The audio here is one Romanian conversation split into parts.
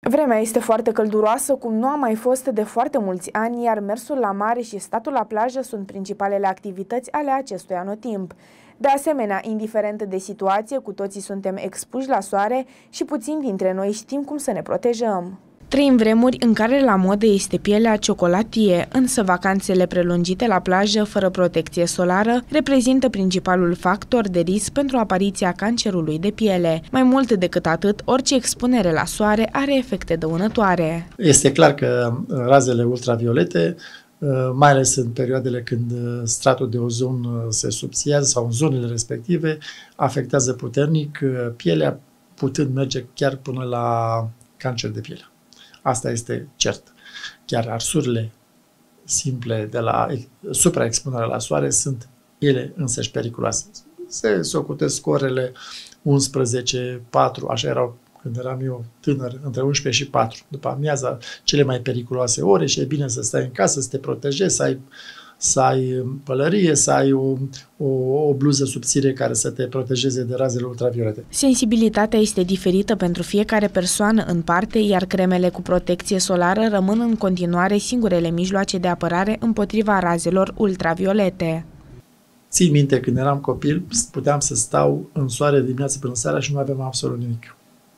Vremea este foarte călduroasă, cum nu a mai fost de foarte mulți ani, iar mersul la mare și statul la plajă sunt principalele activități ale acestui anotimp. De asemenea, indiferent de situație, cu toții suntem expuși la soare și puțini dintre noi știm cum să ne protejăm. Trăim vremuri în care la modă este pielea ciocolatie, însă vacanțele prelungite la plajă fără protecție solară reprezintă principalul factor de risc pentru apariția cancerului de piele. Mai mult decât atât, orice expunere la soare are efecte dăunătoare. Este clar că razele ultraviolete, mai ales în perioadele când stratul de ozon se subțiază sau în zonele respective, afectează puternic pielea, putând merge chiar până la cancer de piele. Asta este cert. Chiar arsurile simple de la supraexpunerea la soare sunt ele însăși periculoase. Se socotesc orele 11, 4, așa erau când eram eu tânăr, între 11 și 4, după amiaza, cele mai periculoase ore și e bine să stai în casă, să te protejezi, să ai pălărie, să ai o bluză subțire care să te protejeze de razele ultraviolete. Sensibilitatea este diferită pentru fiecare persoană în parte, iar cremele cu protecție solară rămân în continuare singurele mijloace de apărare împotriva razelor ultraviolete. Țin minte, când eram copil, puteam să stau în soare dimineața până seara și nu aveam absolut nimic.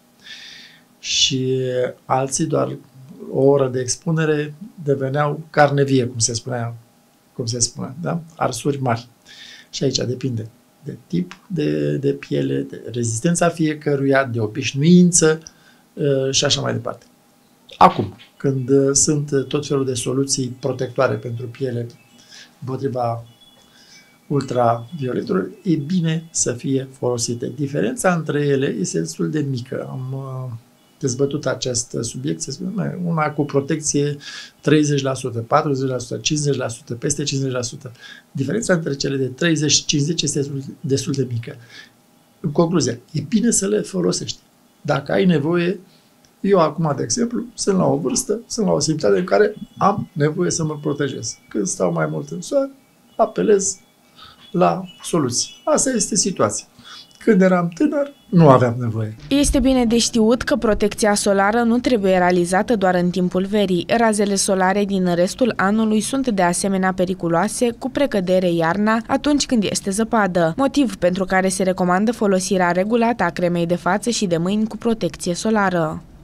Și alții, doar o oră de expunere, deveneau carne vie, cum se spune, da? Arsuri mari. Și aici depinde de tip de piele, de rezistența fiecăruia, de obișnuință și așa mai departe. Acum, când sunt tot felul de soluții protectoare pentru piele împotriva ultravioletelor, e bine să fie folosite. Diferența între ele este destul de mică. Am dezbătut acest subiect, se spune, una cu protecție 30%, 40%, 50%, peste 50%. Diferența între cele de 30 și 50 este destul de mică. În concluzie, e bine să le folosești. Dacă ai nevoie, eu acum, de exemplu, sunt la o vârstă, sunt la o simțitate în care am nevoie să mă protejez. Când stau mai mult în soare, apelez la soluții. Asta este situația. Când eram tânăr, nu aveam nevoie. Este bine de știut că protecția solară nu trebuie realizată doar în timpul verii. Razele solare din restul anului sunt de asemenea periculoase, cu precădere iarna, atunci când este zăpadă, motiv pentru care se recomandă folosirea regulată a cremei de față și de mâini cu protecție solară.